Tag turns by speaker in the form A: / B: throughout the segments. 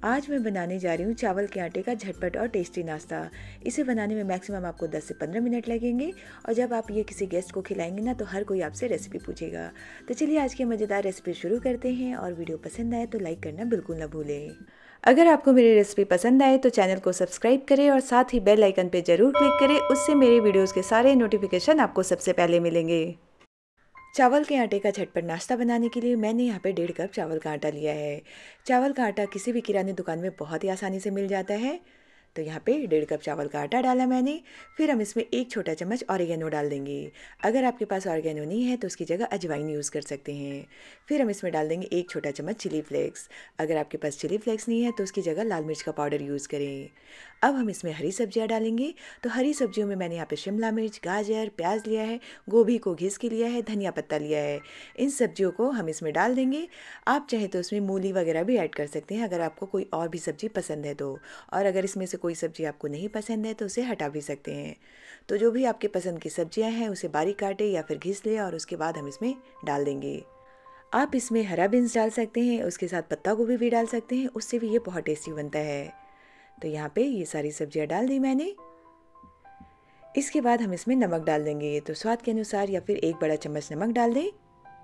A: आज मैं बनाने जा रही हूँ चावल के आटे का झटपट और टेस्टी नाश्ता। इसे बनाने में मैक्सिमम आपको 10 से 15 मिनट लगेंगे और जब आप ये किसी गेस्ट को खिलाएंगे ना तो हर कोई आपसे रेसिपी पूछेगा। तो चलिए आज की मज़ेदार रेसिपी शुरू करते हैं और वीडियो पसंद आए तो लाइक करना बिल्कुल ना भूलें। अगर आपको मेरी रेसिपी पसंद आए तो चैनल को सब्सक्राइब करें और साथ ही बेल आइकन पर ज़रूर क्लिक करें, उससे मेरे वीडियोज़ के सारे नोटिफिकेशन आपको सबसे पहले मिलेंगे। चावल के आटे का झटपट नाश्ता बनाने के लिए मैंने यहाँ पे 1.5 कप चावल का आटा लिया है। चावल का आटा किसी भी किराने दुकान में बहुत ही आसानी से मिल जाता है। तो यहाँ पे 1.5 कप चावल का आटा डाला मैंने। फिर हम इसमें 1 छोटा चम्मच ऑरिगेनो डाल देंगे। अगर आपके पास ऑरिगेनो नहीं है तो उसकी जगह अजवाइन यूज़ कर सकते हैं। फिर हम इसमें डाल देंगे 1 छोटा चम्मच चिली फ्लेक्स। अगर आपके पास चिली फ्लेक्स नहीं है तो उसकी जगह लाल मिर्च का पाउडर यूज़ करें। अब हम इसमें हरी सब्जियां डालेंगे। तो हरी सब्जियों में मैंने यहाँ पे शिमला मिर्च, गाजर, प्याज लिया है, गोभी को घिस के लिया है, धनिया पत्ता लिया है। इन सब्जियों को हम इसमें डाल देंगे। आप चाहे तो इसमें मूली वगैरह भी ऐड कर सकते हैं अगर आपको कोई और भी सब्ज़ी पसंद है तो। और अगर इसमें से कोई सब्ज़ी आपको नहीं पसंद है तो उसे हटा भी सकते हैं। तो जो भी आपके पसंद की सब्जियाँ हैं उसे बारीक काटे या फिर घिस ले और उसके बाद हम इसमें डाल देंगे। आप इसमें हरा बीन्स डाल सकते हैं, उसके साथ पत्ता गोभी भी डाल सकते हैं, उससे भी ये बहुत टेस्टी बनता है। तो यहाँ पे ये सारी सब्जियां डाल दी मैंने। इसके बाद हम इसमें नमक डाल देंगे। तो स्वाद के अनुसार या फिर 1 बड़ा चम्मच नमक डाल दें।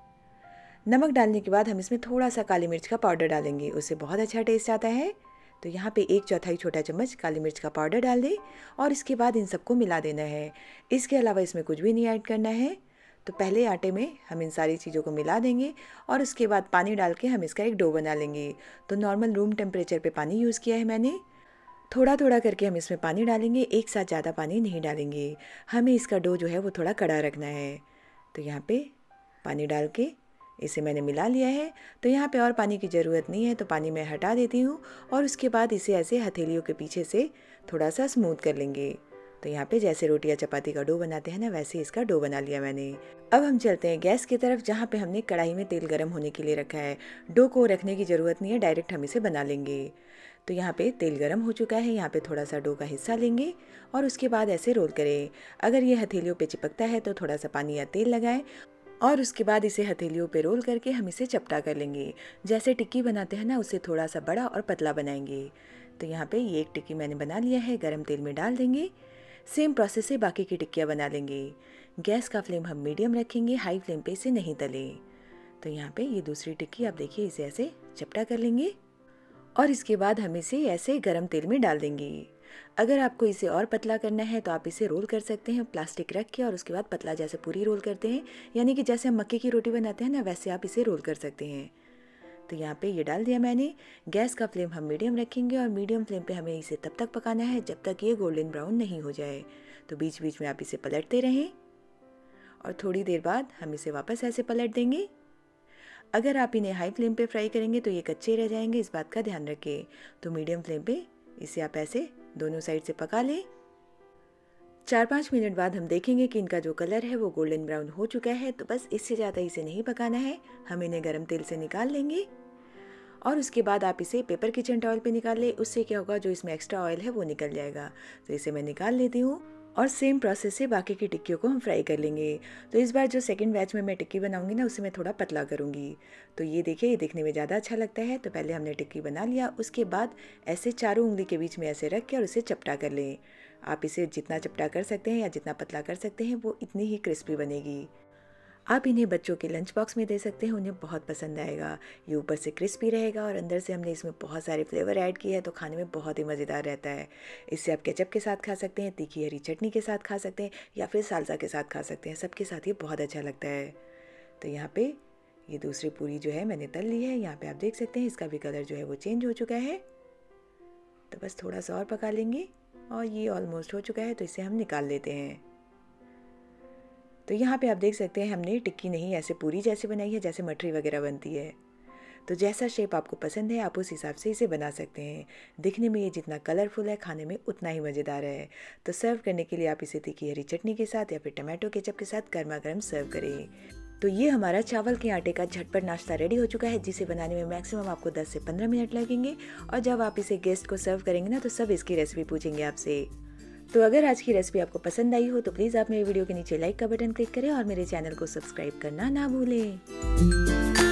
A: नमक डालने के बाद हम इसमें थोड़ा सा काली मिर्च का पाउडर डालेंगे, उससे बहुत अच्छा टेस्ट आता है। तो यहाँ पे 1/4 छोटा चम्मच काली मिर्च का पाउडर डाल दें और इसके बाद इन सबको मिला देना है। इसके अलावा इसमें कुछ भी नहीं ऐड करना है। तो पहले आटे में हम इन सारी चीज़ों को मिला देंगे और उसके बाद पानी डाल के हम इसका एक डो बना लेंगे। तो नॉर्मल रूम टेम्परेचर पे पानी यूज़ किया है मैंने। थोड़ा थोड़ा करके हम इसमें पानी डालेंगे, एक साथ ज़्यादा पानी नहीं डालेंगे। हमें इसका डो जो है वो थोड़ा कड़ा रखना है। तो यहाँ पे पानी डाल के इसे मैंने मिला लिया है। तो यहाँ पे और पानी की ज़रूरत नहीं है, तो पानी मैं हटा देती हूँ और उसके बाद इसे ऐसे हथेलियों के पीछे से थोड़ा सा स्मूथ कर लेंगे। तो यहाँ पे जैसे रोटी या चपाती का डो बनाते हैं ना, वैसे इसका डो बना लिया मैंने। अब हम चलते हैं गैस की तरफ, जहाँ पे हमने कढ़ाई में तेल गर्म होने के लिए रखा है। डो को रखने की ज़रूरत नहीं है, डायरेक्ट हम इसे बना लेंगे। तो यहाँ पे तेल गरम हो चुका है। यहाँ पे थोड़ा सा डो का हिस्सा लेंगे और उसके बाद ऐसे रोल करें। अगर ये हथेलियों पे चिपकता है तो थोड़ा सा पानी या तेल लगाएं और उसके बाद इसे हथेलियों पे रोल करके हम इसे चपटा कर लेंगे। जैसे टिक्की बनाते हैं ना, उससे थोड़ा सा बड़ा और पतला बनाएंगे। तो यहाँ पे ये एक टिक्की मैंने बना लिया है, गरम तेल में डाल देंगे। सेम प्रोसेस से बाकी की टिक्कियाँ बना लेंगे। गैस का फ्लेम हम मीडियम रखेंगे, हाई फ्लेम पे इसे नहीं तलें। तो यहाँ पे ये दूसरी टिक्की आप देखिए, इसे ऐसे चपटा कर लेंगे और इसके बाद हम इसे ऐसे गरम तेल में डाल देंगे। अगर आपको इसे और पतला करना है तो आप इसे रोल कर सकते हैं प्लास्टिक रख के और उसके बाद पतला जैसे पूरी रोल करते हैं, यानी कि जैसे हम मक्के की रोटी बनाते हैं ना, वैसे आप इसे रोल कर सकते हैं। तो यहाँ पे ये डाल दिया मैंने। गैस का फ्लेम हम मीडियम रखेंगे और मीडियम फ्लेम पे हमें इसे तब तक पकाना है जब तक ये गोल्डन ब्राउन नहीं हो जाए। तो बीच बीच में आप इसे पलटते रहें और थोड़ी देर बाद हम इसे वापस ऐसे पलट देंगे। अगर आप इन्हें हाई फ्लेम पे फ्राई करेंगे तो ये कच्चे रह जाएंगे, इस बात का ध्यान रखें। तो मीडियम फ्लेम पे इसे आप ऐसे दोनों साइड से पका लें। 4-5 मिनट बाद हम देखेंगे कि इनका जो कलर है वो गोल्डन ब्राउन हो चुका है। तो बस इससे ज़्यादा इसे नहीं पकाना है, हम इन्हें गर्म तेल से निकाल लेंगे और उसके बाद आप इसे पेपर किचन टॉवल पे निकाल लें। उससे क्या होगा, जो इसमें एक्स्ट्रा ऑयल है वो निकल जाएगा। तो इसे मैं निकाल लेती हूँ और सेम प्रोसेस से बाकी की टिक्कियों को हम फ्राई कर लेंगे। तो इस बार जो सेकंड बैच में मैं टिक्की बनाऊंगी ना, उसे मैं थोड़ा पतला करूंगी। तो ये देखिए, ये दिखने में ज़्यादा अच्छा लगता है। तो पहले हमने टिक्की बना लिया, उसके बाद ऐसे चारों उंगली के बीच में ऐसे रख के और उसे चपटा कर लें। आप इसे जितना चपटा कर सकते हैं या जितना पतला कर सकते हैं वो इतनी ही क्रिस्पी बनेगी। आप इन्हें बच्चों के लंच बॉक्स में दे सकते हैं, उन्हें बहुत पसंद आएगा। ये ऊपर से क्रिस्पी रहेगा और अंदर से हमने इसमें बहुत सारे फ्लेवर ऐड किए हैं, तो खाने में बहुत ही मज़ेदार रहता है। इसे आप केचप के साथ खा सकते हैं, तीखी हरी चटनी के साथ खा सकते हैं या फिर सालसा के साथ खा सकते हैं। सबके साथ ये बहुत अच्छा लगता है। तो यहाँ पे ये दूसरी पूरी जो है मैंने तल ली है। यहाँ पे आप देख सकते हैं इसका भी कलर जो है वो चेंज हो चुका है। तो बस थोड़ा सा और पका लेंगे और ये ऑलमोस्ट हो चुका है, तो इसे हम निकाल लेते हैं। तो यहाँ पे आप देख सकते हैं हमने टिक्की नहीं ऐसे पूरी जैसे बनाई है, जैसे मठरी वगैरह बनती है। तो जैसा शेप आपको पसंद है आप उस हिसाब से इसे बना सकते हैं। दिखने में ये जितना कलरफुल है, खाने में उतना ही मज़ेदार है। तो सर्व करने के लिए आप इसे तीखी हरी चटनी के साथ या फिर टमाटो केचप के साथ गर्मा गर्म सर्व करें। तो ये हमारा चावल के आटे का झटपट नाश्ता रेडी हो चुका है, जिसे बनाने में मैक्सिमम आपको 10 से 15 मिनट लगेंगे। और जब आप इसे गेस्ट को सर्व करेंगे ना, तो सब इसकी रेसिपी पूछेंगे आपसे। तो अगर आज की रेसिपी आपको पसंद आई हो तो प्लीज़ आप मेरे वीडियो के नीचे लाइक का बटन क्लिक करें और मेरे चैनल को सब्सक्राइब करना ना भूलें।